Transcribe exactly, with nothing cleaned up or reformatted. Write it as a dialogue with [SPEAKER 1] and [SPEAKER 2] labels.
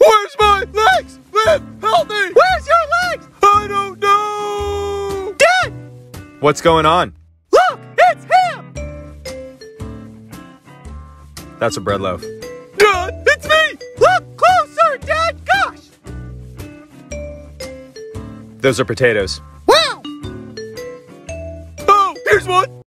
[SPEAKER 1] Where's my legs? Liv, help me!
[SPEAKER 2] Where's your legs?
[SPEAKER 1] I don't know!
[SPEAKER 2] Dad!
[SPEAKER 1] What's going on?
[SPEAKER 2] Look, it's him!
[SPEAKER 1] That's a bread loaf.
[SPEAKER 2] Dad, it's me! Look closer, Dad! Gosh!
[SPEAKER 1] Those are potatoes.